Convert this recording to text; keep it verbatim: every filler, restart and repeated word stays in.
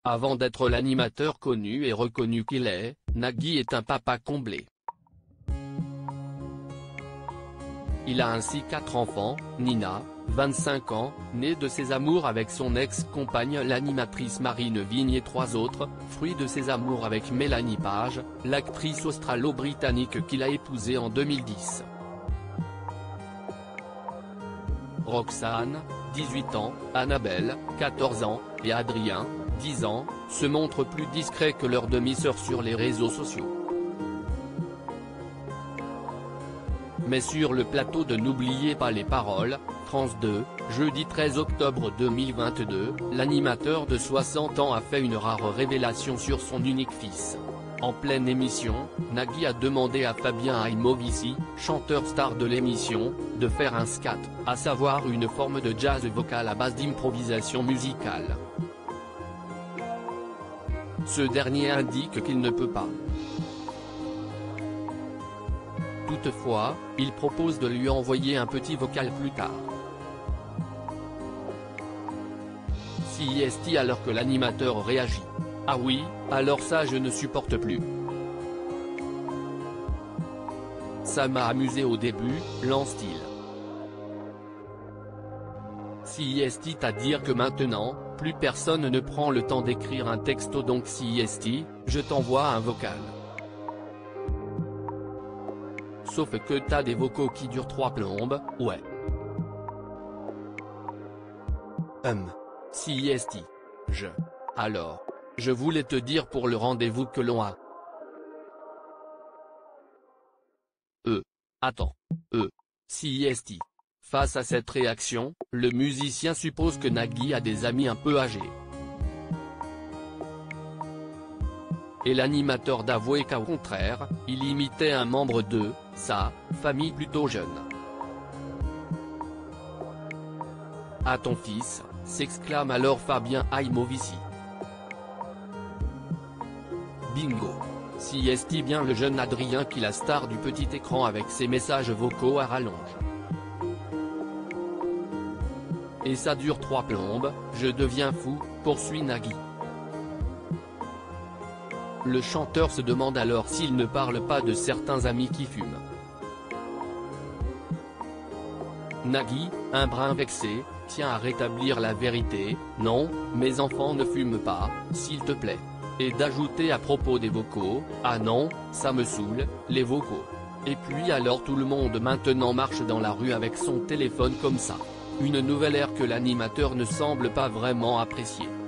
Avant d'être l'animateur connu et reconnu qu'il est, Nagui est un papa comblé. Il a ainsi quatre enfants, Nina, vingt-cinq ans, née de ses amours avec son ex-compagne l'animatrice Marine Vigne et trois autres, fruits de ses amours avec Mélanie Page, l'actrice australo-britannique qu'il a épousée en deux mille dix. Roxane, dix-huit ans, Annabelle, quatorze ans, et Adrien, dix ans, se montrent plus discrets que leurs demi-sœurs sur les réseaux sociaux. Mais sur le plateau de N'oubliez pas les paroles, France deux, jeudi treize octobre deux mille vingt-deux, l'animateur de soixante ans a fait une rare révélation sur son unique fils. En pleine émission, Nagui a demandé à Fabien Aimovici, chanteur star de l'émission, de faire un scat, à savoir une forme de jazz vocal à base d'improvisation musicale. Ce dernier indique qu'il ne peut pas. Toutefois, il propose de lui envoyer un petit vocal plus tard. Si est alors que l'animateur réagit. Ah oui, alors ça je ne supporte plus. Ça m'a amusé au début, lance-t-il. Si est à dire que maintenant, plus personne ne prend le temps d'écrire un texto donc si est, je t'envoie un vocal. Sauf que t'as des vocaux qui durent trois plombes, ouais. Hum. Si est je. Alors. Je voulais te dire pour le rendez-vous que l'on a. Euh. Attends. Euh. Si est. Face à cette réaction, le musicien suppose que Nagui a des amis un peu âgés. Et l'animateur d'avouer qu'au contraire, il imitait un membre de sa famille plutôt jeune. À ton fils, s'exclame alors Fabien Aimovici. Bingo. Si est bien le jeune Adrien qui la star du petit écran avec ses messages vocaux à rallonge. Et ça dure trois plombes, je deviens fou, poursuit Nagui. Le chanteur se demande alors s'il ne parle pas de certains amis qui fument. Nagui, un brin vexé, tient à rétablir la vérité, non, mes enfants ne fument pas, s'il te plaît. Et d'ajouter à propos des vocaux, ah non, ça me saoule, les vocaux. Et puis alors tout le monde maintenant marche dans la rue avec son téléphone comme ça. Une nouvelle ère que l'animateur ne semble pas vraiment apprécier.